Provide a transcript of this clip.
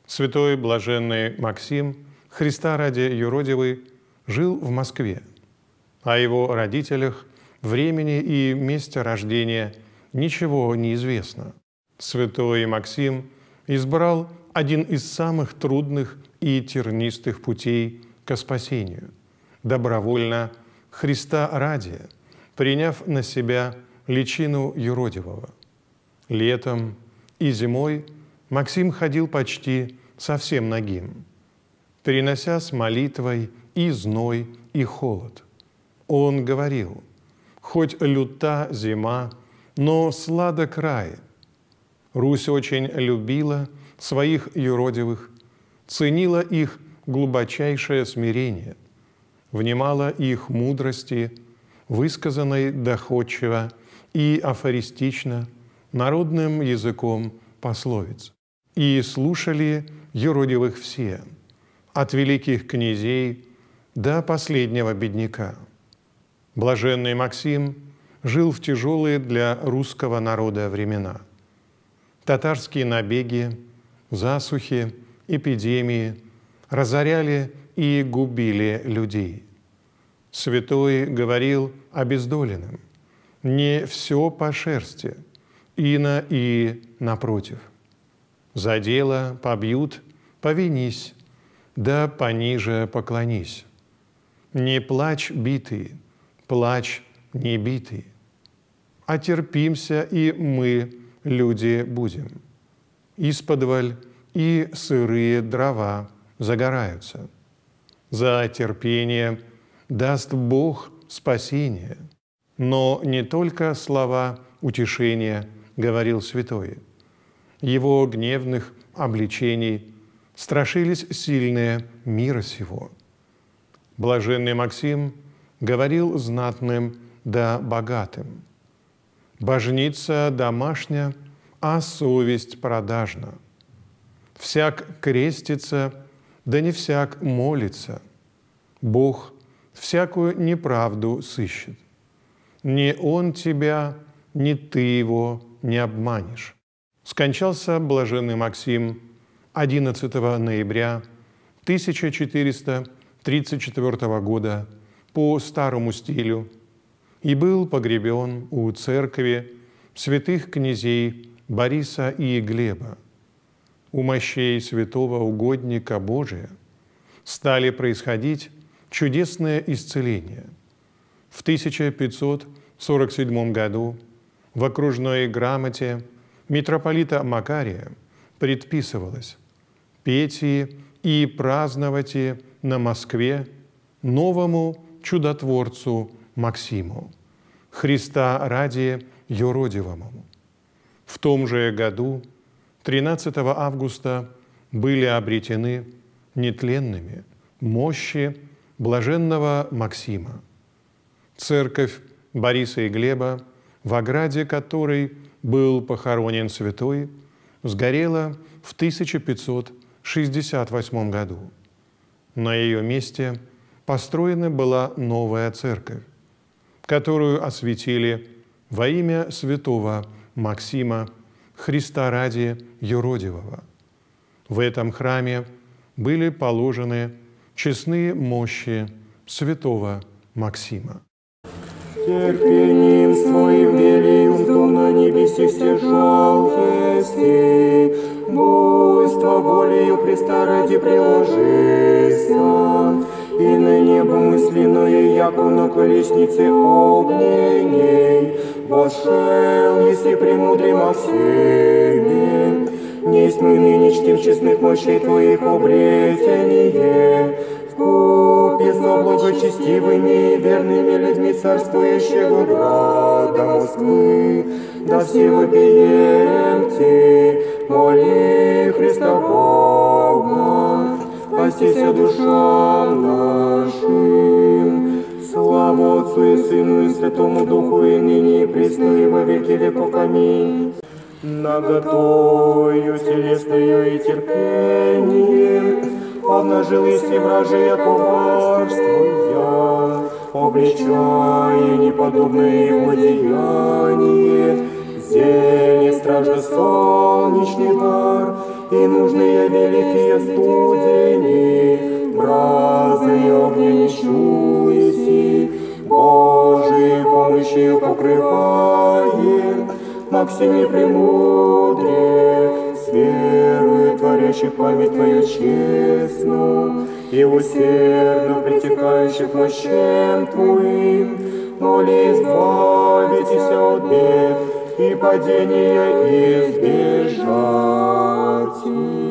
Святой блаженный Максим, Христа ради юродивый, жил в Москве. О его родителях, времени и месте рождения ничего не известно. Святой Максим избрал один из самых трудных и тернистых путей ко спасению – добровольно, Христа ради, приняв на себя личину юродивого. Летом и зимой Максим ходил почти совсем нагим, перенося с молитвой и зной, и холод. Он говорил: «Хоть люта зима, но сладок рай». Русь очень любила своих юродивых, ценила их глубочайшее смирение, внимала их мудрости, высказанной доходчиво и афористично народным языком пословиц. И слушали юродивых все, от великих князей до последнего бедняка. Блаженный Максим жил в тяжелые для русского народа времена. Татарские набеги, засухи, эпидемии разоряли и губили людей. Святой говорил обездоленным: «Не все по шерсти, ино и напротив. За дело побьют, повинись, да пониже поклонись. Не плачь битый, плачь не битый. Отерпимся и мы, люди, будем. Исподволь и сырые дрова загораются. За терпение даст Бог спасение». Но не только слова утешения говорил святой. Его гневных обличений страшились сильные мира сего. Блаженный Максим говорил знатным да богатым: «Божница домашня, а совесть продажна. Всяк крестится, да не всяк молится. Бог всякую неправду сыщет. Ни он тебя, ни ты его не обманешь». Скончался блаженный Максим 11 ноября 1434 года по старому стилю и был погребен у церкви святых князей Бориса и Глеба. У мощей святого угодника Божия стали происходить чудесные исцеления. В 1547 году в окружной грамоте митрополита Макария предписывалось: «Пейте и праздновайте на Москве новому чудотворцу Максиму, Христа ради юродивому». В том же году, 13 августа, были обретены нетленными мощи блаженного Максима. Церковь Бориса и Глеба, в ограде которой был похоронен святой, сгорела в 1568 году. На ее месте построена была новая церковь, которую осветили во имя святого Максима, Христа ради юродивого. В этом храме были положены честные мощи святого Максима. Терпением своим величеством на небесе стяжал еси, буйство волею Христа ради приложися, и на небо мысленное, яко на колеснице огненней, вошел, если премудрый Максиме, несть мы ныне чтим честных мощей Твоих обретение, вкупе со благочестивыми и верными людьми царствующего града Москвы, да все вопиемте, моли Христа Бога, спастися душам нашим. Слава Отцу и Сыну и Святому Духу, и ныне и присно, и во веки веков. Аминь. Наготою телесную и терпением обнажились и вражие коварства, обличая неподобное его деяние, зелень стражда солнечный дар, и нужные великие студени, бразы огня не чуйся, Божией помощью покрывает, Максиме премудре, с верою творящий память Твою честную, и усердно притекающих мощам Твоим, моли избавитесь от бед и падения избежать.